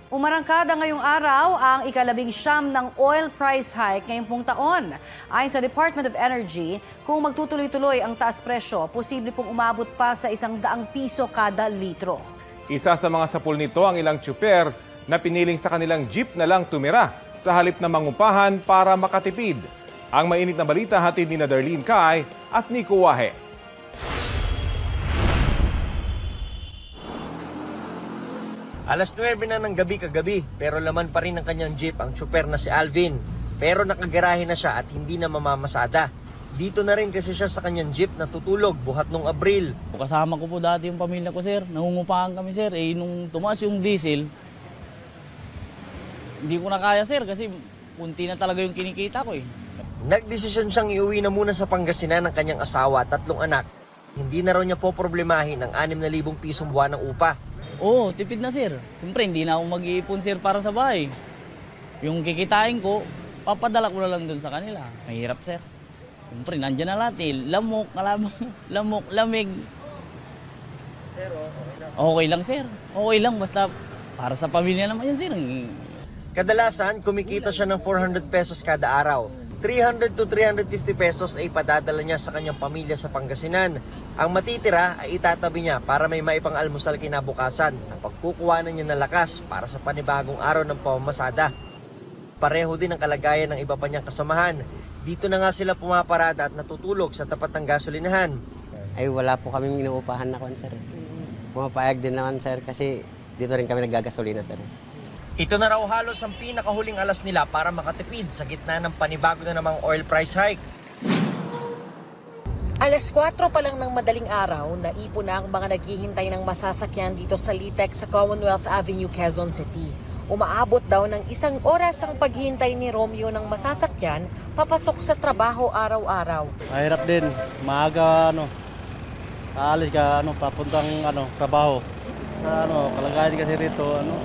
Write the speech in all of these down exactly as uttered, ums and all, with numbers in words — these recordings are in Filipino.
Umarangkada ngayong araw ang ikalabing siyam ng oil price hike ngayong pong taon. Ayon sa Department of Energy, kung magtutuloy-tuloy ang taas presyo, posible pong umabot pa sa isang daang piso kada litro. Isa sa mga sapul nito ang ilang tsuper na piniling sa kanilang jeep na lang tumira sa halip na mangupahan para makatipid. Ang mainit na balita hatid ni Darlene Kai at Nico Wahe. Alas nuwebe na ng gabi kagabi pero laman pa rin ng kanyang jeep ang tsuper na si Alvin. Pero nakagarahe na siya at hindi na mamamasada. Dito na rin kasi siya sa kanyang jeep natutulog buhat nung Abril. Kasama ko po dati yung pamilya ko, sir. Nangungupahan kami, sir. Eh, nung tumaas yung diesel, hindi ko na kaya, sir, kasi kunti na talaga yung kinikita ko eh. Nagdesisyon siyang iuwi na muna sa Pangasinan ng kanyang asawa at tatlong anak. Hindi na raw niya po problemahin ang anim na libong pisong buwan ng upa. Oo, tipid na, sir. Siyempre, hindi na ako mag-iipon, sir, para sa bahay. Yung kikitain ko, papadala ko na lang dun sa kanila. Mahirap, sir. Siyempre, nandyan na lahat eh. Lamok, kalabang, lamok, lamig. Pero okay lang. Okay lang, sir. Okay lang, basta para sa pamilya naman yun, sir. Kadalasan, kumikita siya ng four hundred pesos kada araw. three hundred to three hundred fifty pesos ay padadala niya sa kanyang pamilya sa Pangasinan. Ang matitira ay itatabi niya para may maipang almusal kinabukasan na pagkukuhanan niya ng lakas para sa panibagong araw ng pamamasada. Pareho din ang kalagayan ng iba pa niyang kasamahan. Dito na nga sila pumaparada at natutulog sa tapat ng gasolinahan. Ay wala po kaming inuupahan na kon, sir. Pumapayag din naman, sir, kasi dito rin kami naggagasolina, sir. Ito na raw halos ang pinakahuling alas nila para makatipid sa gitna ng panibago na namang oil price hike. Alas kwatro pa lang ng madaling araw, naipon na ang mga naghihintay ng masasakyan dito sa Litex sa Commonwealth Avenue, Quezon City. Umaabot daw ng isang oras ang paghihintay ni Romeo ng masasakyan papasok sa trabaho araw-araw. Mahirap din. Maaga, ano, aalis ka, ano, papuntang, ano, trabaho. Sa, ano, kalagayan kasi rito, ano,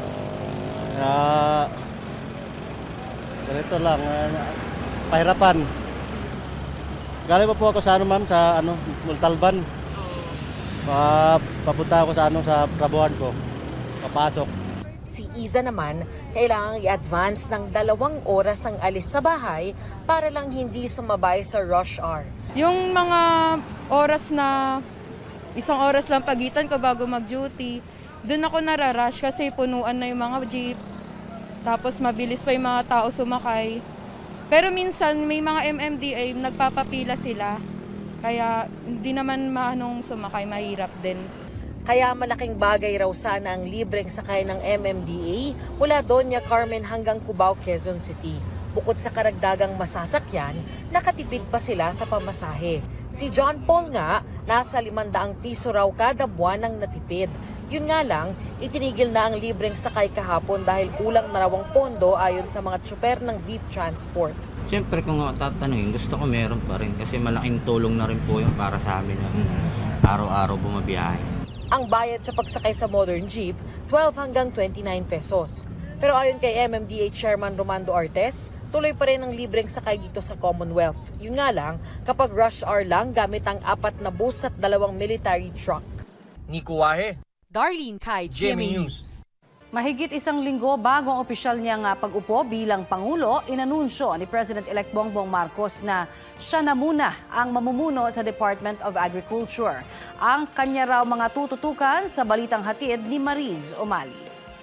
kaya, ganito lang, uh, pahirapan. Galing pa po ako sa ano, ma'am, sa ano, Multalban. Pa, papunta ako sa ano, sa trabuhan ko. Papasok. Si Iza naman, kailangang i-advance ng dalawang oras ang alis sa bahay para lang hindi sumabay sa rush hour. Yung mga oras na isang oras lang pagitan ko bago mag-duty, doon ako nararush kasi punuan na yung mga jeep. Tapos mabilis pa yung mga tao sumakay. Pero minsan may mga M M D A nagpapapila sila. Kaya hindi naman maanong sumakay, mahirap din. Kaya malaking bagay raw sana ang libreng sakay ng M M D A mula Doña Carmen hanggang Cubao, Quezon City. Bukod sa karagdagang masasakyan, nakatipid pa sila sa pamasahe. Si John Paul nga, nasa limandaang piso raw kada buwan ang natipid. Yun nga lang, itinigil na ang libreng sakay kahapon dahil kulang na raw ang pondo ayon sa mga tsuper ng Beep Transport. Siyempre kung tatanungin, gusto ko meron pa rin kasi malaking tulong na rin po yun para sa amin na araw-araw bumabiyahe. Ang bayad sa pagsakay sa modern jeep, twelve hanggang twenty-nine pesos. Pero ayon kay M M D A Chairman Romando Artes, tuloy pa rin ang libreng sakay dito sa Commonwealth. Yun nga lang, kapag rush hour lang gamit ang apat na bus at dalawang military truck. Nico Wahe, Darlene Kai, G M A News. Mahigit isang linggo bago ang opisyal niyang ah, pag-upo bilang Pangulo, inanunsyo ni President-elect Bongbong Marcos na siya na muna ang mamumuno sa Department of Agriculture. Ang kanya raw mga tututukan sa balitang hatid ni Mariz Omali.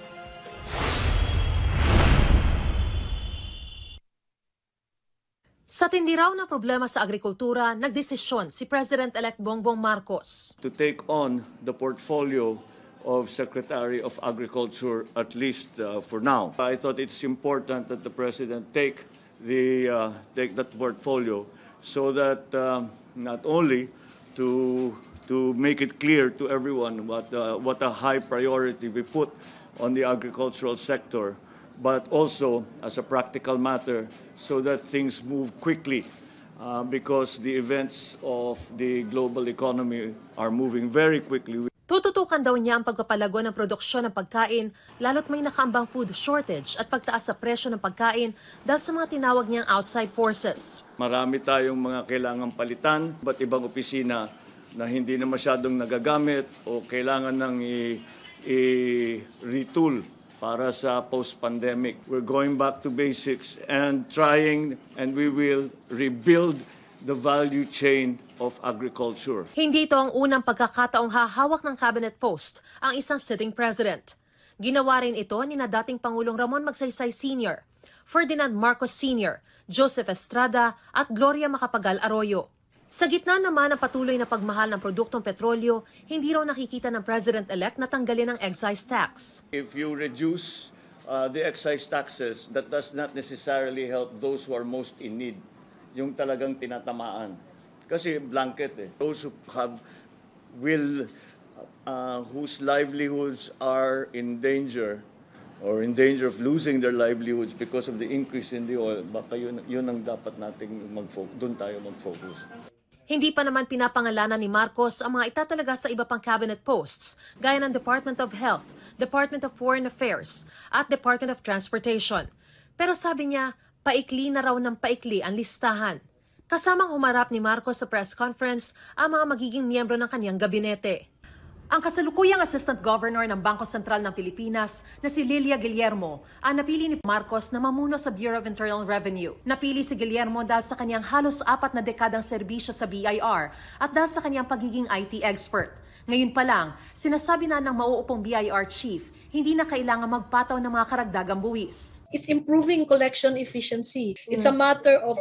Sa tindi raw na problema sa agrikultura, nagdesisyon si President-elect Bongbong Marcos to take on the portfolio of Secretary of Agriculture, at least uh, for now. I thought it's important that the President take, the, uh, take that portfolio so that uh, not only to, to make it clear to everyone what, uh, what a high priority we put on the agricultural sector, but also as a practical matter so that things move quickly uh, because the events of the global economy are moving very quickly. Tututukan daw niya ang pagpapalago ng produksyon ng pagkain, lalo't may nakaambang food shortage at pagtaas sa presyo ng pagkain dahil sa mga tinawag niyang outside forces. Marami tayong mga kailangang palitan, ba't ibang opisina na hindi na masyadong nagagamit o kailangan nang i-retool para sa post-pandemic. We're going back to basics and trying, and we will rebuild the value chain of agriculture. Hindi ito ang unang pagkakataong hahawak ng cabinet post ang isang sitting president. Ginawa rin ito ni na dating Pangulong Ramon Magsaysay Senior, Ferdinand Marcos Senior, Joseph Estrada at Gloria Macapagal Arroyo. Sa gitna naman ng patuloy na pagmahal ng produktong petrolyo, hindi raw nakikita ng President-elect na tanggalin ang excise tax. If you reduce uh, the excise taxes, that does not necessarily help those who are most in need, yung talagang tinatamaan. Kasi blanket eh. Those who have will uh, whose livelihoods are in danger or in danger of losing their livelihoods because of the increase in the oil, baka yun, yun ang dapat nating mag-focus, doon tayo mag-focus. Hindi pa naman pinapangalanan ni Marcos ang mga itatalaga sa iba pang cabinet posts, gaya ng Department of Health, Department of Foreign Affairs, at Department of Transportation. Pero sabi niya, paikli na raw ng paikli ang listahan. Kasamang humarap ni Marcos sa press conference ang mga magiging miyembro ng kanyang gabinete. Ang kasalukuyang Assistant Governor ng Bangko Sentral ng Pilipinas na si Lilia Guillermo ang napili ni Marcos na mamuno sa Bureau of Internal Revenue. Napili si Guillermo dahil sa kanyang halos apat na dekadang serbisyo sa B I R at dahil sa kanyang pagiging I T expert. Ngayon pa lang, sinasabi na ng mauupong B I R chief, hindi na kailangan magpataw ng mga karagdagang buwis. It's improving collection efficiency. It's a matter of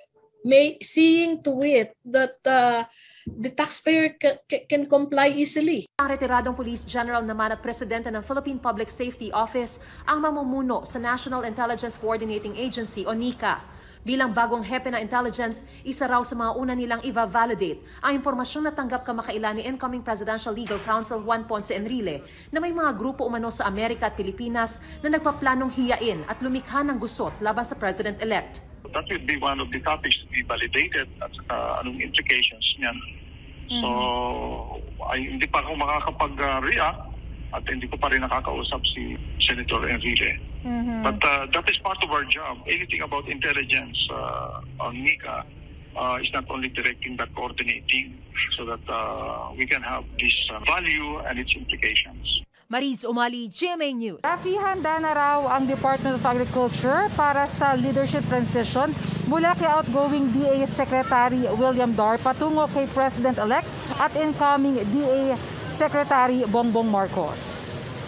may seeing to it that uh, the taxpayer ca- can comply easily. Ang retiradong Police General naman at Presidente ng Philippine Public Safety Office ang mamumuno sa National Intelligence Coordinating Agency o NICA. Bilang bagong hepe ng intelligence, isa raw sa mga una nilang i-validate ang impormasyong natanggap kamakailan ni incoming Presidential Legal Counsel Juan Ponce Enrile na may mga grupo umano sa Amerika at Pilipinas na nagpaplanong hiyain at lumikha ng gusot laban sa President-elect. That will be one of the topics to be validated at uh, anong implications niyan. So, ay, hindi pa ako makakapag-react at hindi ko pa rin nakakausap si Senator Enrile. Mm-hmm. But uh, that is part of our job. Anything about intelligence uh, on NICA uh, is not only directing but coordinating so that uh, we can have this uh, value and its implications. Mariz Umali, G M A News. Rafi, handa na raw ang Department of Agriculture para sa leadership transition mula kay outgoing D A Secretary William Dar patungo kay President-elect at incoming D A Secretary Bongbong Marcos.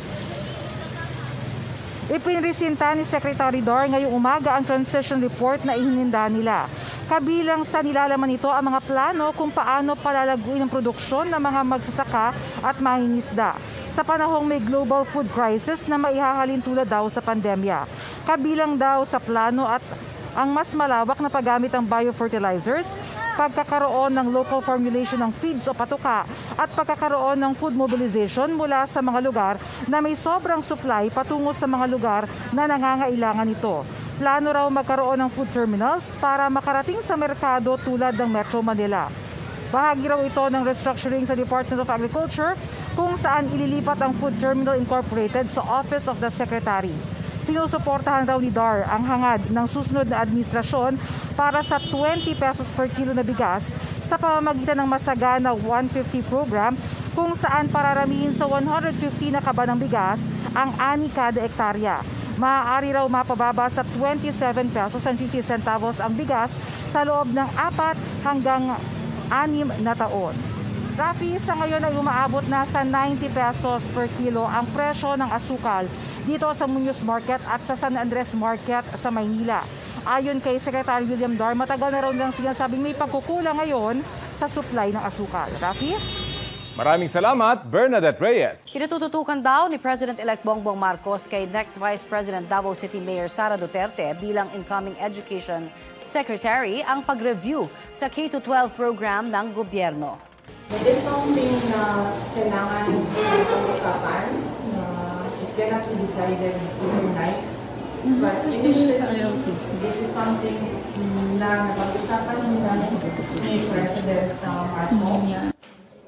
Ipinresinta ni Secretary Dar ngayong umaga ang transition report na ihininda nila. Kabilang sa nilalaman nito ang mga plano kung paano palalaguin ang produksyon ng mga magsasaka at mangingisda sa panahong may global food crisis na maihahalin tulad daw sa pandemya. Kabilang daw sa plano at ang mas malawak na paggamit ng biofertilizers, pagkakaroon ng local formulation ng feeds o patuka at pagkakaroon ng food mobilization mula sa mga lugar na may sobrang supply patungo sa mga lugar na nangangailangan nito. Plano raw magkaroon ng food terminals para makarating sa merkado tulad ng Metro Manila. Bahagi raw ito ng restructuring sa Department of Agriculture kung saan ililipat ang Food Terminal Incorporated sa Office of the Secretary. Sinusuportahan raw ni Dar ang hangad ng susunod na administrasyon para sa twenty pesos per kilo na bigas sa pamamagitan ng Masagana one fifty program kung saan pararamihin sa one hundred fifty na kaba ng bigas ang ani kada ektarya. Maaari raw mapababa sa twenty-seven pesos and fifty centavos ang bigas sa loob ng apat hanggang anim na taon. Rafi, sa ngayon ay umaabot na sa ninety pesos per kilo ang presyo ng asukal dito sa Muñoz Market at sa San Andres Market sa Maynila. Ayon kay Secretary William Dar, matagal na raw nilang sinasabing may pagkukulang ngayon sa supply ng asukal. Rafi? Maraming salamat, Bernadette Reyes. Kinatututukan daw ni President-elect Bongbong Marcos kay next Vice President Davao City Mayor Sara Duterte bilang incoming Education Secretary ang pag-review sa K to twelve program ng gobyerno. It is something na kailangan pag-usapan na it cannot be decided overnight. But it is, it is something na napag-usapan nila ni President Marcos.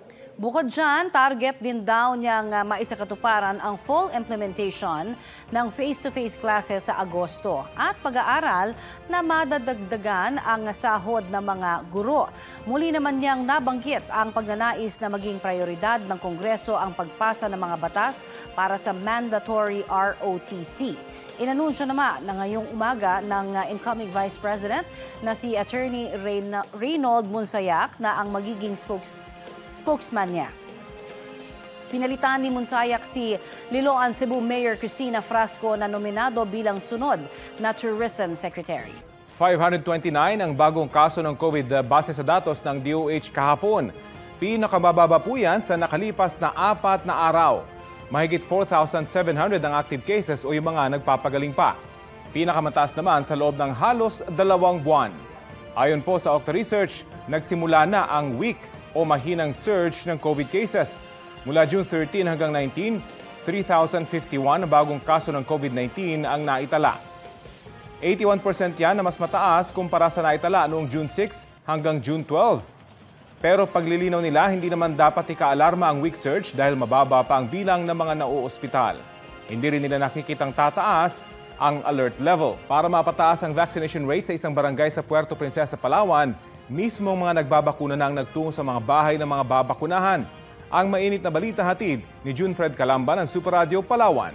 Bukod dyan, target din daw niyang uh, maisakatuparan ang full implementation ng face-to-face classes sa Agosto at pag-aaral na madadagdagan ang sahod ng mga guro. Muli naman niyang nabanggit ang pagnanais na maging prioridad ng Kongreso ang pagpasa ng mga batas para sa mandatory R O T C. Inanunsyo naman na ngayong umaga ng uh, incoming Vice President na si Attorney Reyn- Reynold Monsayak na ang magiging spokes- spokesman niya. Pinalitan ni Monsayak si Liloan Cebu Mayor Cristina Frasco na nominado bilang sunod na Tourism Secretary. five hundred twenty-nine ang bagong kaso ng COVID base sa datos ng D O H kahapon. Pinakamababa po yan sa nakalipas na apat na araw. Mahigit four thousand seven hundred ang active cases o yung mga nagpapagaling pa. Pinakamataas naman sa loob ng halos dalawang buwan. Ayon po sa Octa Research, nagsimula na ang week o mahinang surge ng COVID cases. Mula June thirteen hanggang nineteen, three thousand fifty-one na bagong kaso ng COVID nineteen ang naitala. eighty-one percent yan na mas mataas kumpara sa naitala noong June six hanggang June twelve. Pero paglilinaw nila, hindi naman dapat ikaalarma ang week surge dahil mababa pa ang bilang ng mga nauospital. Hindi rin nila nakikitang tataas ang alert level. Para mapataas ang vaccination rate sa isang barangay sa Puerto Princesa, Palawan, mismo mga nagbabakuna na ang nagtungo sa mga bahay ng mga babakunahan. Ang mainit na balita hatid ni June Fred Calamba ng Super Radio Palawan.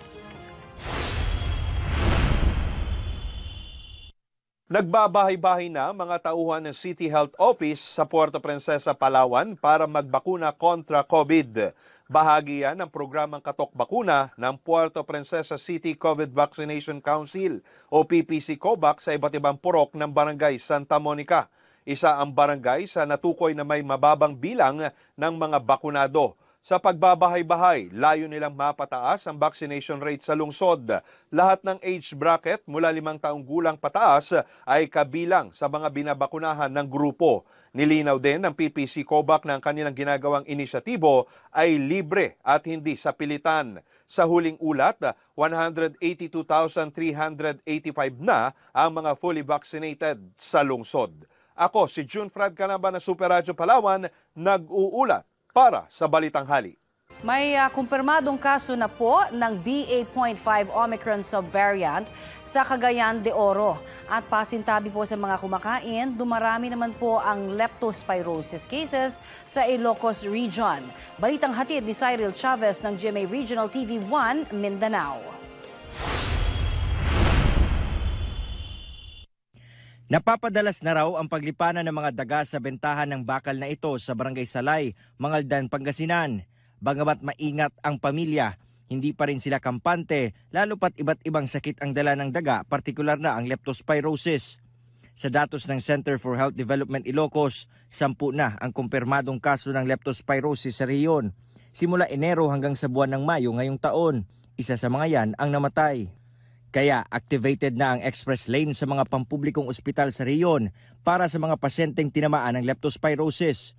Nagbabahay-bahay na mga tauhan ng City Health Office sa Puerto Princesa, Palawan para magbakuna kontra COVID. Bahagi yan ng programang Katok Bakuna ng Puerto Princesa City COVID Vaccination Council o P P C COVAC sa iba't ibang purok ng Barangay Santa Monica. Isa ang barangay sa natukoy na may mababang bilang ng mga bakunado. Sa pagbabahay-bahay, layo nilang mapataas ang vaccination rate sa lungsod. Lahat ng age bracket mula limang taong gulang pataas ay kabilang sa mga binabakunahan ng grupo. Nilinaw din ng P P C COVAC na ang kanilang ginagawang inisyatibo ay libre at hindi sa pilitan. Sa huling ulat, one hundred eighty-two thousand three hundred eighty-five na ang mga fully vaccinated sa lungsod. Ako si June Fred Calamba ng Super Radio Palawan, nag-uulat para sa Balitang Hali. May uh, kumpirmadong kaso na po ng B A point five Omicron subvariant sa Cagayan de Oro. At pasintabi po sa mga kumakain, dumarami naman po ang leptospirosis cases sa Ilocos Region. Balitang hatid ni Cyril Chavez ng G M A Regional T V one, Mindanao. Napapadalas na raw ang paglipanan ng mga daga sa bentahan ng bakal na ito sa Barangay Salay, Mangaldan, Pangasinan. Bagamat maingat ang pamilya, hindi pa rin sila kampante, lalo pat iba't ibang sakit ang dala ng daga, partikular na ang leptospirosis. Sa datos ng Center for Health Development Ilocos, sampu na ang kumpirmadong kaso ng leptospirosis sa rehiyon. Simula Enero hanggang sa buwan ng Mayo ngayong taon, isa sa mga yan ang namatay. Kaya activated na ang express lane sa mga pampublikong ospital sa rehiyon para sa mga pasyenteng tinamaan ng leptospirosis.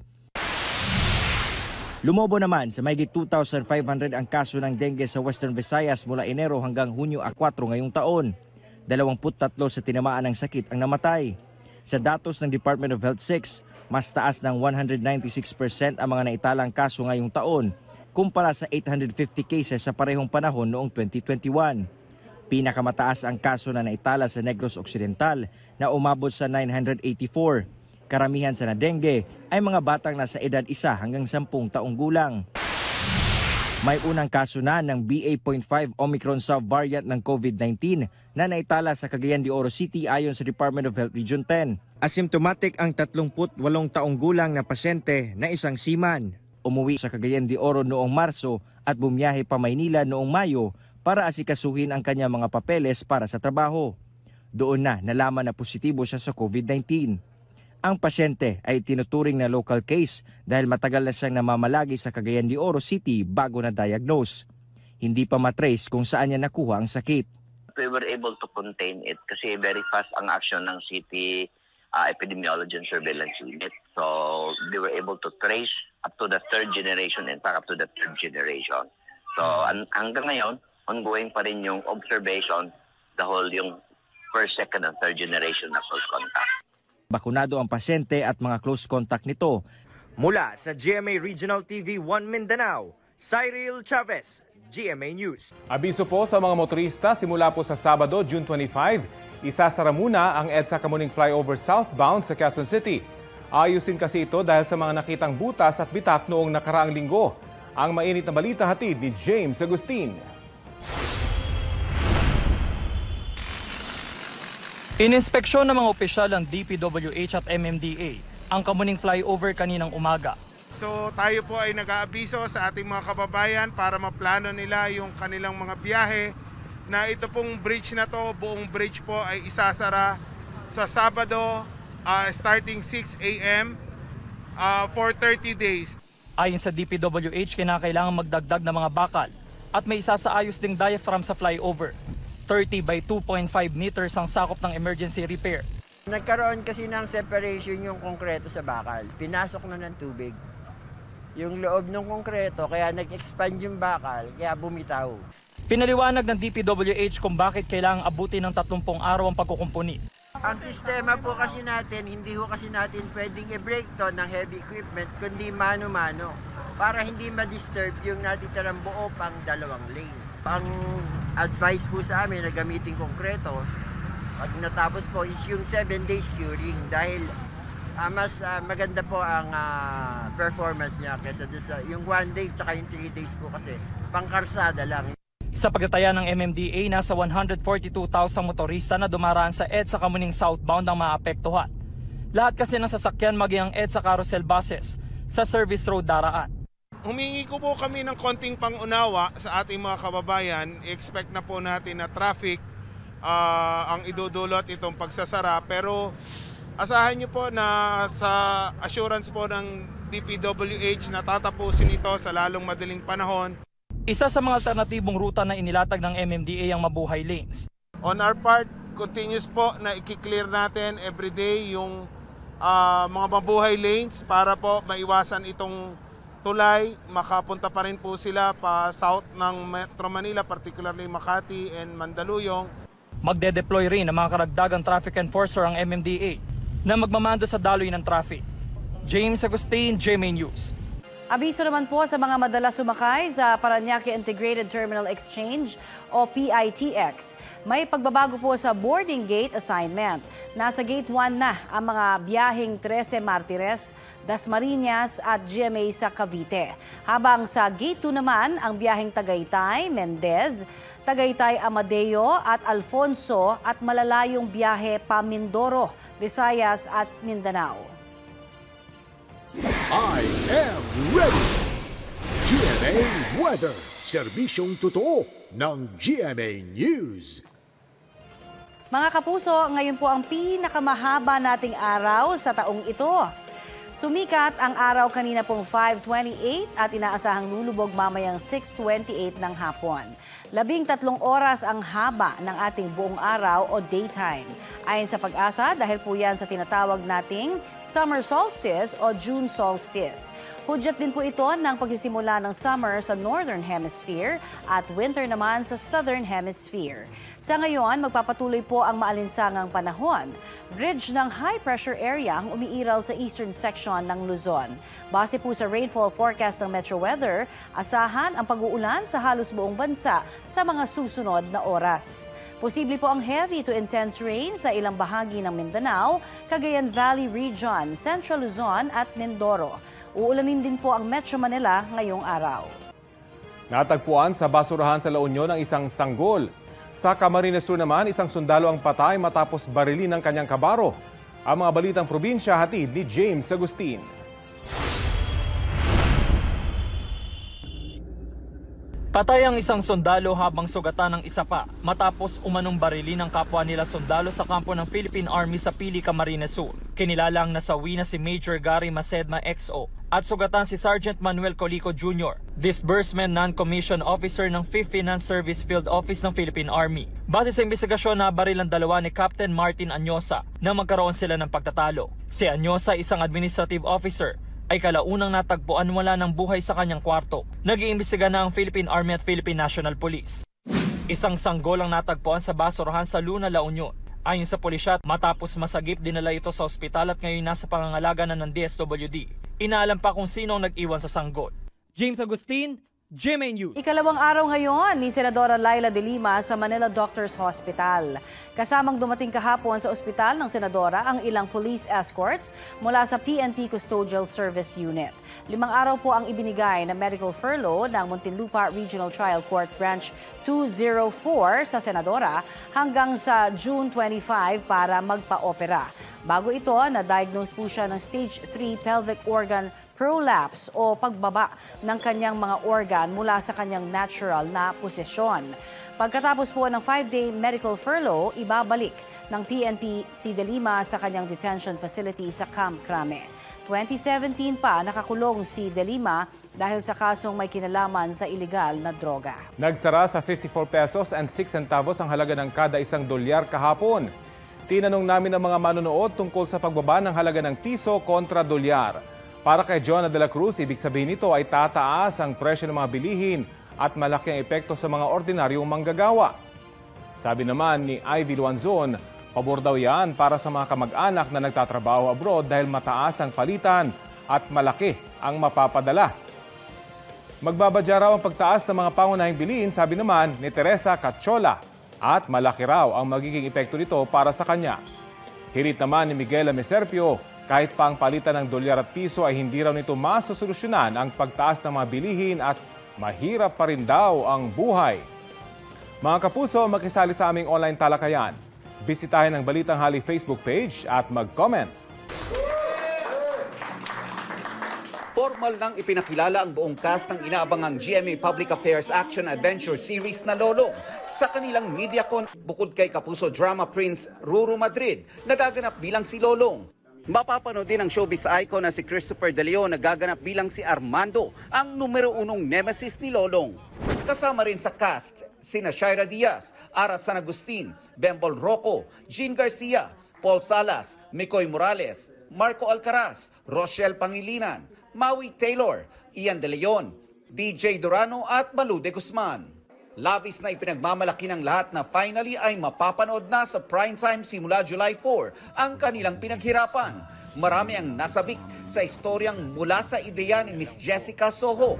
Lumobo naman sa mahigit two thousand five hundred ang kaso ng dengue sa Western Visayas mula Enero hanggang Hunyo four ngayong taon. dalawampu't tatlo sa tinamaan ng sakit ang namatay. Sa datos ng Department of Health six, mas taas ng one hundred ninety-six percent ang mga naitalang kaso ngayong taon kumpara sa eight hundred fifty cases sa parehong panahon noong twenty twenty-one. Pinakamataas ang kaso na naitala sa Negros Occidental na umabot sa nine hundred eighty-four. Karamihan sa na-dengue ay mga batang nasa edad isa hanggang sampung taong gulang. May unang kaso na ng B A point five Omicron subvariant ng COVID nineteen na naitala sa Cagayan de Oro City ayon sa Department of Health Region ten. Asymptomatic ang tatlumpu't walong taong gulang na pasyente na isang seaman. Umuwi sa Cagayan de Oro noong Marso at bumiyahe pa Maynila noong Mayo para asikasuhin ang kanyang mga papeles para sa trabaho. Doon na nalaman na positibo siya sa COVID nineteen. Ang pasyente ay tinuturing na local case dahil matagal na siyang namamalagi sa Cagayan de Oro City bago na-diagnose. Hindi pa matrace kung saan niya nakuha ang sakit. We were able to contain it kasi very fast ang action ng City uh, Epidemiology and Surveillance Unit. So they were able to trace up to the third generation, in fact up to the third generation. So ang, hanggang ngayon, ongoing pa rin yung observation, the whole yung first, second, and third generation na close contact. Bakunado ang pasyente at mga close contact nito. Mula sa G M A Regional T V one Mindanao, Cyril Chavez, G M A News. Abiso po sa mga motorista, simula po sa Sabado, June twenty-five, isasara muna ang EDSA Kamuning Flyover southbound sa Quezon City. Ayusin kasi ito dahil sa mga nakitang butas at bitak noong nakaraang linggo. Ang mainit na balita hatid ni James Agustin. Ininspeksyon ng mga opisyal ng D P W H at M M D A ang Kamuning Flyover kaninang umaga. So tayo po ay nag-aabiso sa ating mga kababayan para maplano nila yung kanilang mga biyahe na ito pong bridge na to, buong bridge po ay isasara sa Sabado uh, starting six A M uh, for thirty days. Ayon sa D P W H, kinakailangan magdagdag ng mga bakal at may isasaayos ding diaphragm sa flyover. thirty by two point five meters ang sakop ng emergency repair. Nagkaroon kasi ng separation yung konkreto sa bakal. Pinasok na ng tubig yung loob ng konkreto, kaya nag-expand yung bakal, kaya bumitaw. Pinaliwanag ng D P W H kung bakit kailangang abutin ng tatlumpung araw ang pagkukumpuni. Ang sistema po kasi natin, hindi ho kasi natin pwedeng i-break to ng heavy equipment, kundi mano-mano, para hindi ma-disturb yung natitirang buo pang dalawang lane. Ang advice po sa amin na gamitin konkreto, pag natapos po is yung seven days curing dahil uh, mas uh, maganda po ang uh, performance niya kaysa doon sa yung one day tsaka yung three days po kasi pangkarsada lang. Sa pagtataya ng M M D A, nasa one hundred forty-two thousand motorista na dumaraan sa EDSA Kamuning southbound ang maapektuhan. Lahat kasi ng sasakyan maging ang EDSA carousel buses sa service road daraan. Humingi ko po kami ng konting pangunawa sa ating mga kababayan. I-expect na po natin na traffic uh, ang idudulot itong pagsasara. Pero asahan nyo po na sa assurance po ng D P W H na tatapusin ito sa lalong madaling panahon. Isa sa mga alternatibong ruta na inilatag ng M M D A ang mabuhay lanes. On our part, continuous po na i-clear natin everyday yung uh, mga mabuhay lanes para po maiwasan itong tulay, makapunta pa rin po sila pa south ng Metro Manila, particularly Makati and Mandaluyong. Magde-deploy rin ang mga karagdagang traffic enforcer ang M M D A na magmamando sa daloy ng traffic. James Agustin, G M A News. Abiso naman po sa mga madalas sumakay sa Parañaque Integrated Terminal Exchange o P I T X. May pagbabago po sa boarding gate assignment. Nasa gate one na ang mga biyaheng Trece Martires, Dasmariñas at G M A sa Cavite. Habang sa gate two naman ang biyaheng Tagaytay, Mendez, Tagaytay Amadeo at Alfonso at malalayong biyahe pa Mindoro, Visayas at Mindanao. I am ready! G M A Weather, serbisyong totoo ng G M A News. Mga kapuso, ngayon po ang pinakamahaba nating araw sa taong ito. Sumikat ang araw kanina pong five twenty-eight at inaasahang lulubog mamayang six twenty-eight ng hapon. Labing tatlong oras ang haba ng ating buong araw o daytime. Ayon sa Pag-asa, dahil po yan sa tinatawag nating summer solstice o June solstice. Hudyat din po ito ng pagsisimula ng summer sa Northern Hemisphere at winter naman sa Southern Hemisphere. Sa ngayon, magpapatuloy po ang maalinsangang panahon. Bridge ng high pressure area ang umiiral sa eastern section ng Luzon. Base po sa rainfall forecast ng Metro Weather, asahan ang pag-uulan sa halos buong bansa sa mga susunod na oras. Posible po ang heavy to intense rain sa ilang bahagi ng Mindanao, Cagayan Valley Region, Central Luzon at Mindoro. Uulanin din po ang Metro Manila ngayong araw. Natagpuan sa basurahan sa La Union ang isang sanggol. Sa Camarines Sur naman, isang sundalo ang patay matapos barilin ng kanyang kabaro. Ang mga balitang probinsya hatid ni James Agustin. Patay ang isang sundalo habang sugatan ng isa pa matapos umanong barilin ng kapwa nila sundalo sa kampo ng Philippine Army sa Pili, Camarines Sur. Kinilalang nasawi na si Major Gary Macedma X O at sugatan si Sergeant Manuel Colico Junior, Disbursement Non-Commissioned Officer ng fifth Finance Service Field Office ng Philippine Army. Base sa investigasyon, nabaril ang dalawa ni Captain Martin Anyosa na magkaroon sila ng pagtatalo. Si Anyosa, isang administrative officer, ay kalaunang natagpuan wala ng buhay sa kanyang kwarto. Nag-iimbestiga na ang Philippine Army at Philippine National Police. Isang sanggol ang natagpuan sa basurahan sa Luna, La Union. Ayon sa pulisya, matapos masagip, dinala ito sa ospital at ngayon nasa pangangalaga na ng D S W D. Inaalam pa kung sino ang nag-iwan sa sanggol. James Agustin, G M A News. Ikalawang araw ngayon ni Senadora Laila de Lima sa Manila Doctors Hospital. Kasamang dumating kahapon sa ospital ng Senadora ang ilang police escorts mula sa P N P Custodial Service Unit. Limang araw po ang ibinigay na medical furlough ng Muntinlupa Regional Trial Court Branch two oh four sa Senadora hanggang sa June twenty-five para magpa-opera. Bago ito, na-diagnose po siya ng stage three pelvic organ prolapse o pagbaba ng kanyang mga organ mula sa kanyang natural na posisyon. Pagkatapos po ng five-day medical furlough, ibabalik ng P N P si De Lima sa kanyang detention facility sa Camp Crame. twenty seventeen pa nakakulong si De Lima dahil sa kasong may kinalaman sa ilegal na droga. Nagsara sa fifty-four pesos and six centavos ang halaga ng kada isang dolyar kahapon. Tinanong namin ang mga manonood tungkol sa pagbaba ng halaga ng piso kontra dolyar. Para kay Jonah de la Cruz, ibig sabihin nito ay tataas ang presyo ng mga bilihin at malaki ang epekto sa mga ordinaryong manggagawa. Sabi naman ni Ivy Luanzon, pabor daw yan para sa mga kamag-anak na nagtatrabaho abroad dahil mataas ang palitan at malaki ang mapapadala. Magbabadya raw ang pagtaas ng mga pangunahing bilihin, sabi naman ni Teresa Cachola, at malaki raw ang magiging epekto nito para sa kanya. Hirit naman ni Miguel Ameserpio, kahit pa ang palitan ng dolyar at piso ay hindi raw nito masosolusyonan ang pagtaas ng mga bilihin at mahirap pa rin daw ang buhay. Mga kapuso, makisali sa aming online talakayan. Bisitahin ang Balitang Hali Facebook page at mag-comment. Formal nang ipinakilala ang buong cast ng inaabangang G M A Public Affairs Action Adventure Series na Lolong sa kanilang MediaCon. Bukod kay Kapuso Drama Prince Ruru Madrid, nagaganap bilang si Lolong. Mapapanood din ang showbiz icon na si Christopher De Leon na gaganap bilang si Armando, ang numero unong nemesis ni Lolong. Kasama rin sa cast sina Shaira Diaz, Ara San Agustin, Bembol Rocco, Jean Garcia, Paul Salas, Mikoy Morales, Marco Alcaraz, Rochelle Pangilinan, Maui Taylor, Ian De Leon, D J Durano at Malu de Guzman. Labis na ipinagmamalaki ng lahat na finally ay mapapanood na sa primetime simula July four ang kanilang pinaghirapan. Marami ang nasabik sa istoryang mula sa ideya ni Miss Jessica Soho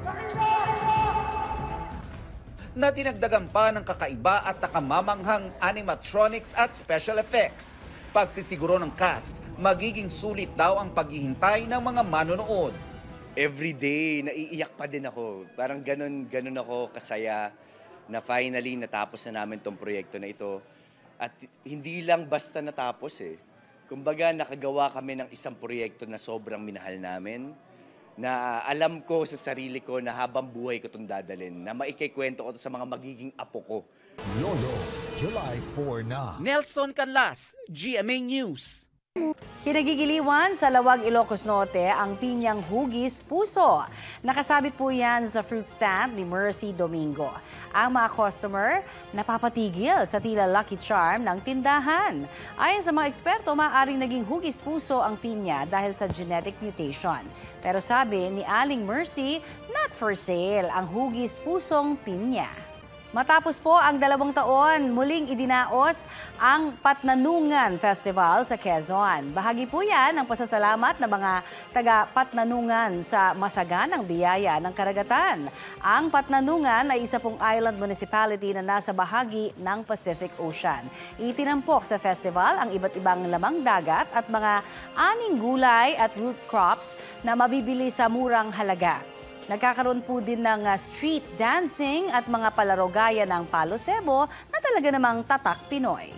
na dinagdagan pa ng kakaiba at nakamamanghang animatronics at special effects. Pagsisiguro ng cast, magiging sulit daw ang paghihintay ng mga manonood. Every day, naiiyak pa din ako. Parang ganun, ganun ako kasaya na finally natapos na namin tong proyekto na ito. At hindi lang basta natapos eh. Kumbaga, nakagawa kami ng isang proyekto na sobrang minahal namin, na alam ko sa sarili ko na habang buhay ko itong dadalhin, na maikikwento ko to sa mga magiging apo ko. Lolo, July four na. Nelson Canlas, G M A News. Kinagigiliwan sa Lawag, Ilocos Norte ang pinyang hugis puso. Nakasabit po yan sa fruit stand ni Mercy Domingo. Ang mga customer napapatigil sa tila lucky charm ng tindahan. Ayon sa mga eksperto, maaaring naging hugis puso ang pinya dahil sa genetic mutation. Pero sabi ni Aling Mercy, not for sale ang hugis pusong pinya. Matapos po ang dalawang taon, muling idinaos ang Patnanungan Festival sa Quezon. Bahagi po yan ng pasasalamat ng mga taga-Patnanungan sa masaganang biyaya ng karagatan. Ang Patnanungan ay isa pong island municipality na nasa bahagi ng Pacific Ocean. Itinampok sa festival ang iba't ibang lamang dagat at mga aning gulay at root crops na mabibili sa murang halaga. Nagkakaroon po din ng street dancing at mga palaro gaya ng Palo Sebo na talaga namang tatak Pinoy.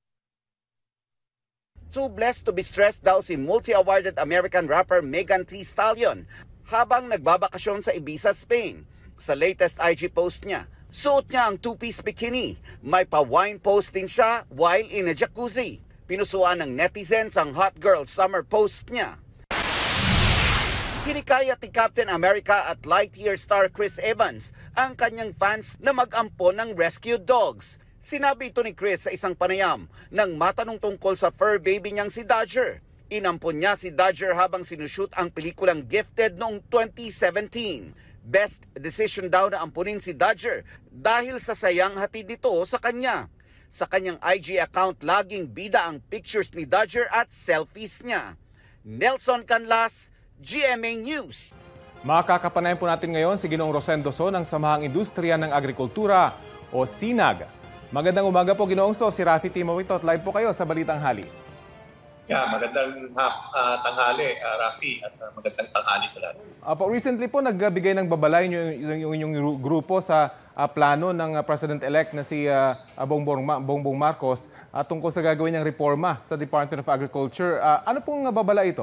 Too blessed to be stressed daw si multi-awarded American rapper Megan Thee Stallion habang nagbabakasyon sa Ibiza, Spain. Sa latest I G post niya, suot niya ang two-piece bikini. May pa-wine post din siya while in a jacuzzi. Pinusuan ng netizens ang hot girl summer post niya. Hinikayat ni Captain America at Lightyear star Chris Evans ang kanyang fans na mag-ampon ng rescued dogs. Sinabi ito ni Chris sa isang panayam nang matanong tungkol sa fur baby niyang si Dodger. Inampon niya si Dodger habang sinushoot ang pelikulang Gifted noong twenty seventeen. Best decision daw na ampunin si Dodger dahil sa sayang hatid nito sa kanya. Sa kanyang I G account, laging bida ang pictures ni Dodger at selfies niya. Nelson Canlas, G M A News. Makakapanayan po natin ngayon si Ginoong Rosendo So ng Samahang Industriya ng Agrikultura o SINAG. Magandang umaga po, Ginoong So. Si Rafi Timothy at live po kayo sa Balitang Hali. Yeah, magandang uh, tanghali, uh, Rafi, at uh, magandang tanghali sa lahat. Apo, recently po nagbigay ng babalay yung inyong grupo sa uh, plano ng uh, President-elect na si uh, Bongbong, Bongbong Marcos uh, tungkol sa gagawin niyang reforma sa Department of Agriculture. Uh, ano pong uh, babala ito?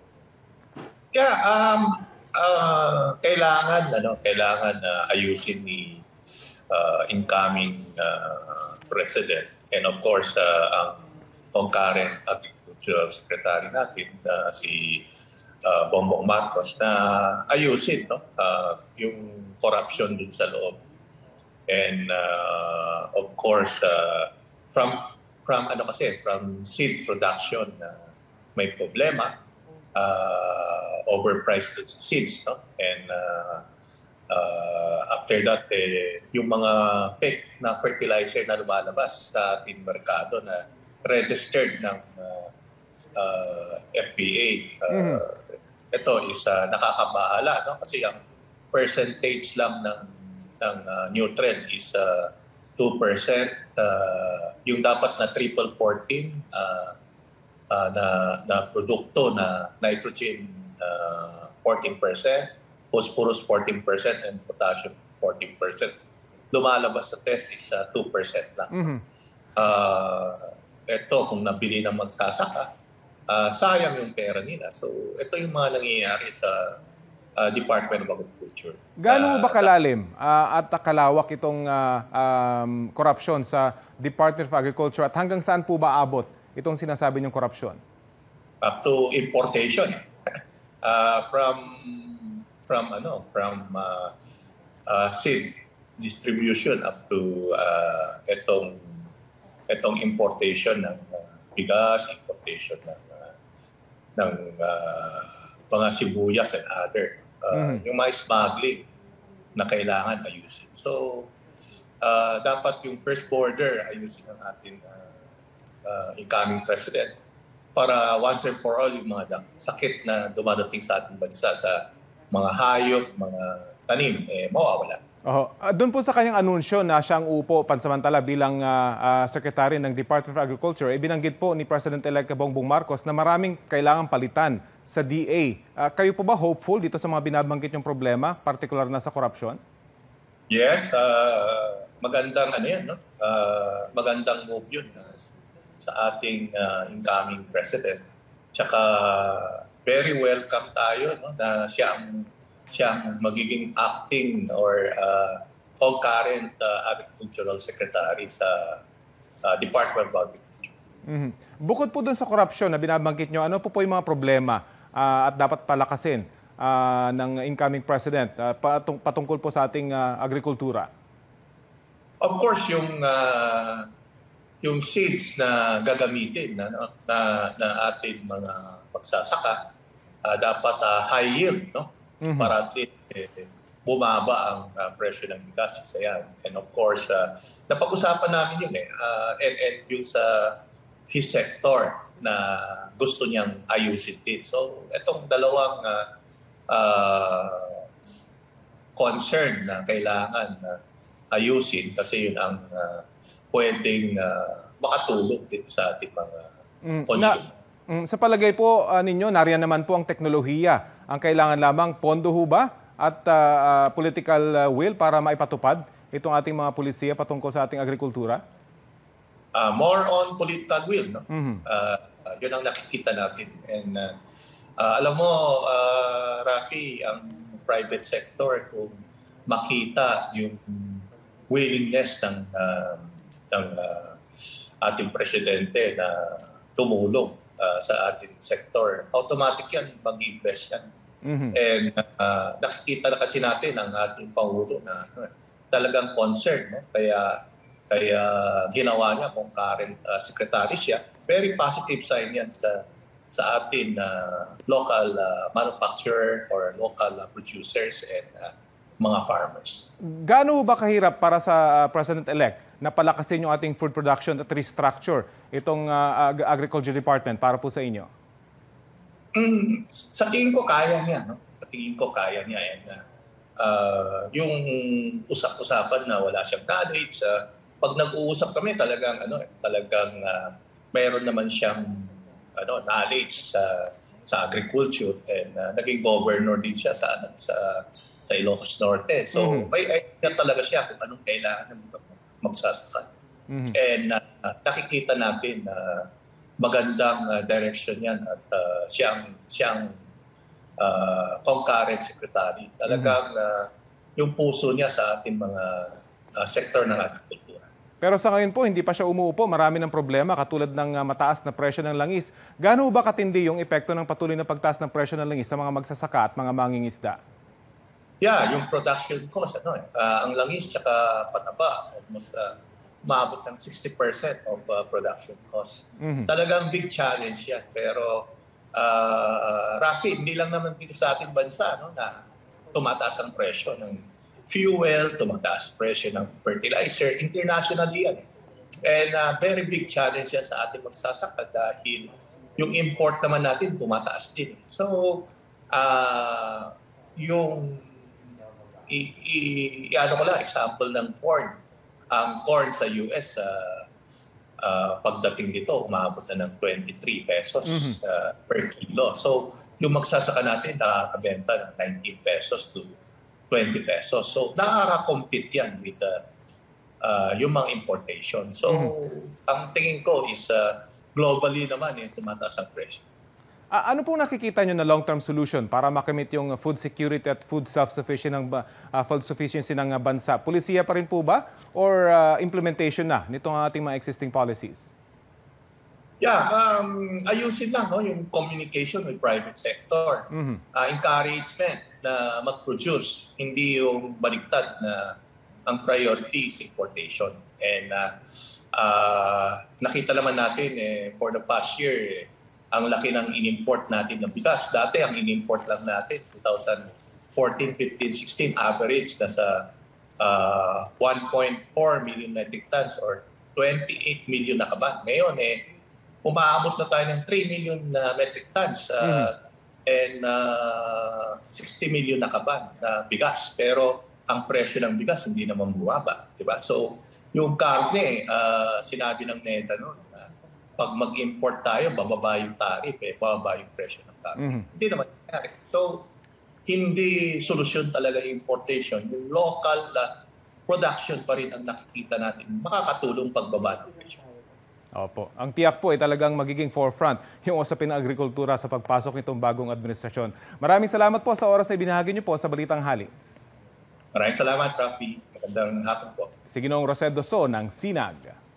Yeah, um, uh, kailangan, ano, kailangan uh, ayusin ni uh, incoming uh, President and of course uh, ang concurrent Agriculture Secretary natin uh, si uh, Bongbong Marcos na ayusin no uh, yung corruption dun sa loob, and uh, of course uh, from from ano kasi from seed production na uh, may problema, uh, overpriced seeds no, and uh, uh, after that eh, yung mga fake na fertilizer na lumalabas sa ating merkado na registered ng uh, Uh, F B A. Uh, mm-hmm. Ito is uh, nakakabahala no? Kasi ang percentage lang ng, ng uh, nutrient is uh, two percent. Uh, yung dapat na triple fourteen uh, uh, na, na produkto na nitrogen uh, fourteen percent, phosphorus fourteen percent, and potassium fourteen percent. Lumalabas sa test is uh, two percent lang. Mm-hmm. Uh, ito kung nabili ng magsasaka, Uh, sayang yung pera nila. So, ito yung mga nangyayari sa uh, Department of Agriculture. Gaano uh, ba kalalim uh, at kalawak itong uh, um, korupsyon sa Department of Agriculture at hanggang saan po ba abot itong sinasabi niyong korupsyon? Up to importation. uh, from from ano, from uh, uh, seed distribution up to uh, itong itong importation ng uh, bigas, importation ng ng uh, mga sibuyas and other. Uh, mm-hmm. Yung mga smuggling na kailangan ayusin. So, uh, dapat yung first border ayusin ng ating uh, uh, incoming president para once and for all yung mga sakit na dumadating sa ating bansa sa mga hayop, mga tanim, eh, mawawala. Oh, uh, doon po sa kanyang anunsyo na siyang upo pansamantala bilang uh, uh, Secretary ng Department of Agriculture, eh, binanggit po ni President-elect Bongbong Marcos na maraming kailangang palitan sa D A. Uh, kayo po ba hopeful dito sa mga binabanggit yung problema, particular na sa korupsyon? Yes, uh, magandang ano yan, no? Uh, magandang move yun uh, sa ating uh, incoming President. Tsaka very welcome tayo no, na siya ang siyang magiging acting or uh, concurrent uh, agricultural secretary sa uh, Department of Agriculture. Mm-hmm. Bukod po dun sa korupsyon na binabanggit nyo, ano po po yung mga problema uh, at dapat palakasin uh, ng incoming president uh, patung- patungkol po sa ating uh, agrikultura? Of course, yung uh, yung seeds na gagamitin na, na, na ating mga magsasaka uh, dapat uh, high yield, no? Mm-hmm. Para at least eh, bumaba ang uh, presyo ng bigas sa yan. And of course, uh, napag-usapan namin yun eh. Uh, and, and yung sa fish sector na gusto niyang ayusin din. So, itong dalawang uh, uh, concern na kailangan uh, ayusin kasi yun ang uh, pwedeng uh, makatulong dito sa ating mga mm, consumer. Na- Mm, sa palagay po uh, ninyo, nariyan naman po ang teknolohiya. Ang kailangan lamang pondo ho ba at uh, uh, political uh, will para maipatupad itong ating mga pulisiya patungkol sa ating agrikultura? Uh, more on political will. No? Mm-hmm. Uh, uh, yun ang nakikita natin. And uh, uh, alam mo, uh, Rafi, ang private sector, kung makita yung willingness ng, uh, ng uh, ating presidente na tumulong Uh, sa ating sector, automatic yan, mag-invest yan. Mm-hmm. And uh, nakikita na kasi natin ang ating Pangulo na uh, talagang concern. No? Kaya, kaya ginawa niya kung current uh, secretary siya. Very positive sign yan sa, sa ating uh, local uh, manufacturer or local uh, producers and uh, mga farmers. Gaano ba kahirap para sa uh, President-elect na palakasin yung ating food production at restructure itong uh, Agriculture Department para po sa inyo? Mm, sa tingin ko kaya niya, no? Sa tingin ko kaya niya. And, uh, uh, yung usap-usapan na wala siyang knowledge, uh, pag nag-uusap kami talagang ano, talagang uh, mayroon naman siyang ano, knowledge sa sa agriculture, and uh, naging governor din siya sa sa sa Ilocos Norte. So Mhm. may idea talaga siya kung anong kailangan ng magsasaka. Mhm. And uh, nakikita natin na uh, magandang uh, direction yan at uh, siyang siyang uh, concurrent secretary. Talagang uh, yung puso niya sa ating mga uh, sektor ng agricultura. Pero sa ngayon po, hindi pa siya umuupo. Marami ng problema katulad ng uh, mataas na presyo ng langis. Gaano ba katindi yung epekto ng patuloy na pagtaas ng presyo ng langis sa mga magsasaka at mga mangingisda? Yeah, yung production cost, ano eh. Uh, ang langis tsaka pataba, almost uh, maabot ng sixty percent of uh, production cost. Mhm. Talagang big challenge yan. Pero, uh, Rafi, hindi lang naman dito sa ating bansa no, na tumataas ang presyo ng fuel, tumataas presyo ng fertilizer, internationally yan. And uh, very big challenge yan sa ating magsasaka dahil yung import naman natin tumataas din. So, uh, yung i, i, i ano ko lang, example ng corn. Ang corn sa U S, uh, uh, pagdating dito, umabot na ng twenty-three pesos Mhm. uh, per kilo. So, yung magsasaka natin nakakabenta ng nineteen pesos to twenty pesos. So, nakaka-compete yan with uh, uh, yung mga importation. So, ang tingin ko is uh, globally naman eh, tumataas ang presyo. Ah, ano pong nakikita nyo na long-term solution para makamit yung food security at food self-sufficiency ng, ba- ah, food sufficiency ng ah, bansa? Pulisiya pa rin po ba or ah, implementation na nitong ating mga existing policies? Yeah, um, ayusin lang no, yung communication with private sector. Mhm. Uh, encouragement na mag-produce, hindi yung baliktad na ang priority is importation. And uh, uh, nakita naman natin eh, for the past year, eh, ang laki ng in-import natin ng bigas. Dati ang in-import lang natin, twenty fourteen, fifteen, sixteen, average na sa uh, one point four million metric tons or twenty-eight million na kaban. Ngayon, eh, umaabot na tayo ng three million na metric tons uh, Mhm. and uh, sixty million na kaban na bigas. Pero ang presyo ng bigas hindi naman bumaba. Diba? So, yung karne, uh, sinabi ng NEDA noon, na pag mag-import tayo, bababa yung tarif, eh, bababa yung presyo ng karne. Mhm. Hindi naman nangyari. So, hindi solusyon talaga yung importation. Yung local uh, production pa rin ang nakikita natin. Makakatulong pagbaba ng presyo. Opo. Ang tiyak po ay talagang magiging forefront yung usapin ng agrikultura sa pagpasok nitong bagong administrasyon. Maraming salamat po sa oras na ibinahagi niyo po sa Balitang Hali. Maraming salamat, Rafi. Magandang hapon po. Si Ginoong Rosedo So ng Sinag.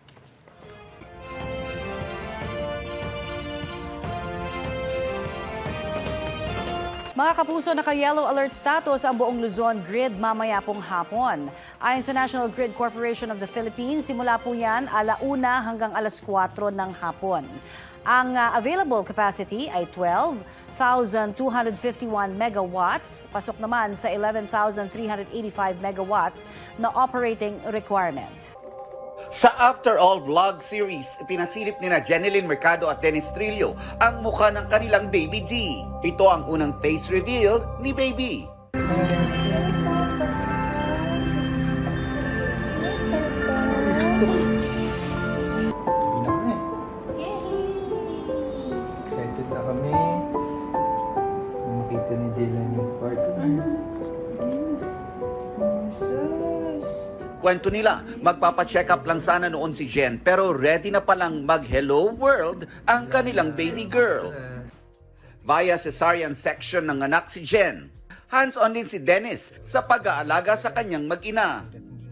Mga kapuso, naka-yellow alert status ang buong Luzon grid mamaya pong hapon. Ayon sa National Grid Corporation of the Philippines, simula po yan alauna hanggang alas kwatro ng hapon. Ang uh, available capacity ay twelve thousand two hundred fifty-one megawatts, pasok naman sa eleven thousand three hundred eighty-five megawatts na operating requirement. Sa After All vlog series, pinasilip nina Jeneline Mercado at Dennis Trillo ang mukha ng kanilang baby D. Ito ang unang face reveal ni baby. Excited na kami. Makita ni Dylan yung kwarto. Kwento nila, magpapacheck up lang sana noon si Jen pero ready na palang mag-hello world ang kanilang baby girl. Via cesarean section ng anak si Jen. Hands-on din si Dennis sa pag-aalaga sa kanyang mag-ina.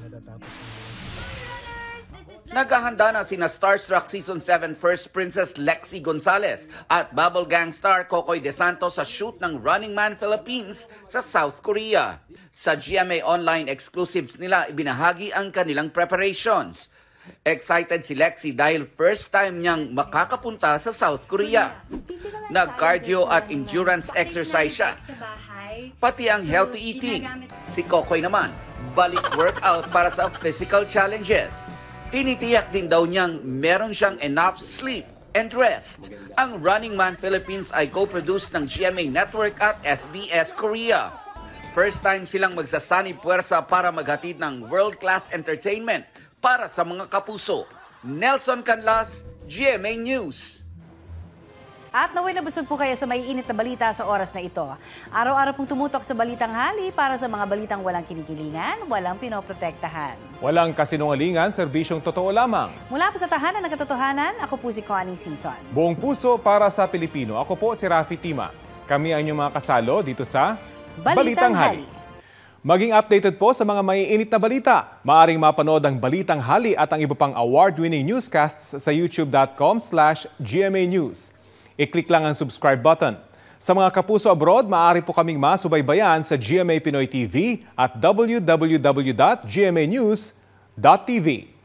Naghahanda na sina Starstruck Season seven First Princess Lexi Gonzalez at Bubble Gang star Kokoy De Santos sa shoot ng Running Man Philippines sa South Korea. Sa G M A Online exclusives nila, ibinahagi ang kanilang preparations. Excited si Lexi dahil first time niyang makakapunta sa South Korea. Nag-cardio at endurance exercise siya. Pati ang healthy eating. Si Kokoy naman, balik workout para sa physical challenges. Tinitiyak din daw niyang meron siyang enough sleep and Rest. Ang Running Man Philippines ay co-produced ng G M A Network at S B S Korea. First time silang magsasani puwersa para maghatid ng world-class entertainment para sa mga kapuso. Nelson Canlas, G M A News. At naway nabusog po kayo sa maiinit na balita sa oras na ito. Araw-araw pong tumutok sa Balitang Hali para sa mga balitang walang kinikilingan, walang pinoprotektahan. Walang kasinungalingan, serbisyong totoo lamang. Mula po sa tahanan ng katotohanan, ako po si Connie Season. Buong puso para sa Pilipino. Ako po si Rafi Tima. Kami ang inyong mga kasalo dito sa Balitang, Balitang Hali. Maging updated po sa mga maiinit na balita. Maaring mapanood ang Balitang Hali at ang iba pang award-winning newscasts sa youtube.com slash GMA News. I-click lang ang subscribe button. Sa mga kapuso abroad, maaari po kaming masubaybayan sa G M A Pinoy T V at w w w dot g m a news dot t v.